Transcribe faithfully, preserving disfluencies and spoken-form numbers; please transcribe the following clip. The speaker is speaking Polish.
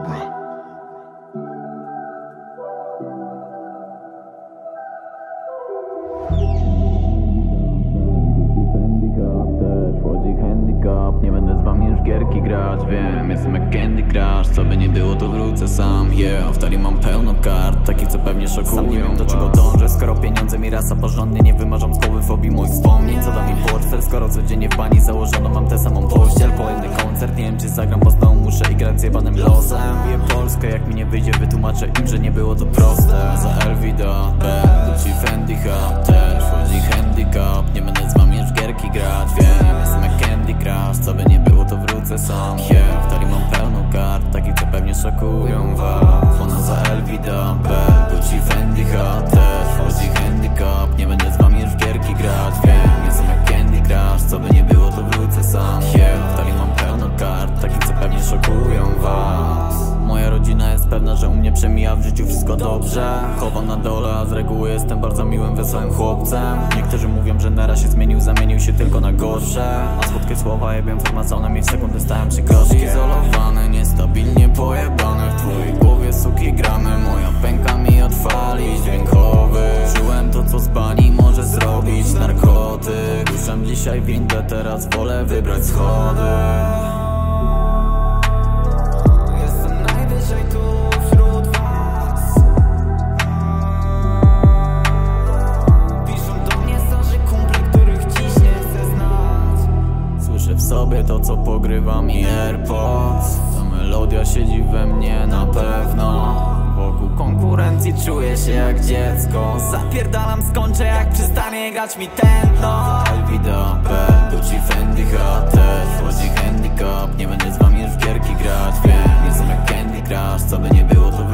bra. Handicap, nie będę z wami już gierki grać. Wiem, jestem jak Candy Crush. Co by nie było, to wrócę sam. Yeah, w talii mam pełno kart, takich co pewnie szokują. Sam nie wiem do czego dążę, skoro pieniądze mi rasa porządnie. Nie wymarzam z głowy fobii moich wspomnień. Co da mi portfel, skoro codziennie w bani założono mam tę samą pościel. Kolejny koncert, nie wiem czy zagram, bo znowu muszę igrać z jebanym losem. Biję Polskę, jak mi nie wyjdzie, wytłumaczę im, że nie było to proste. Za L V D B, Gucci, Fendi Hub, też wchodzi handicap. Nie będę z wami już gierki grać. Wiem, jestem jak Candy Crush, co by nie było, to wrócę sam. Yeah, w talii mam pełno kart, takich co pewnie szokują was. Ona za L V D B, Gucci, Fendi Hub, też wchodzi handicap. Nie będę z wami już gierki grać. Wiem, jestem jak Candy Crush, co by nie było, to wrócę sam. Yeah, w talii mam pełno kart, takich co pewnie szokują was. Moja rodzina jest pewna, że u mnie przemija w życiu wszystko dobrze. Chowam na dole, a z reguły jestem bardzo miłym, wesołym chłopcem. Niektórzy mówią, że Nera się zmienił, zamienił się tylko na gorsze. A słodkie słowa jebią farmazony, mi w sekundę stałem przy krosie. Izolowany, niestabilnie pojebany, w twojej głowie suki gramy. Moja pęka mi odwali dźwiękowy. Czułem to co z bani może zrobić narkotyk. Ruszam dzisiaj windę, teraz wolę wybrać schody. W sobie to co pogrywa mi AirPods. Ta melodia siedzi we mnie na pewno. Wokół konkurencji czuję się jak dziecko. Zapierdalam, skończę jak przestanie grać mi tętno. L V D B, Gucci, Fendi Hub, też wchodzi handicap. Nie będę z wami już w gierki grać. Wiem, jestem jak Candy Crush, co by nie było, to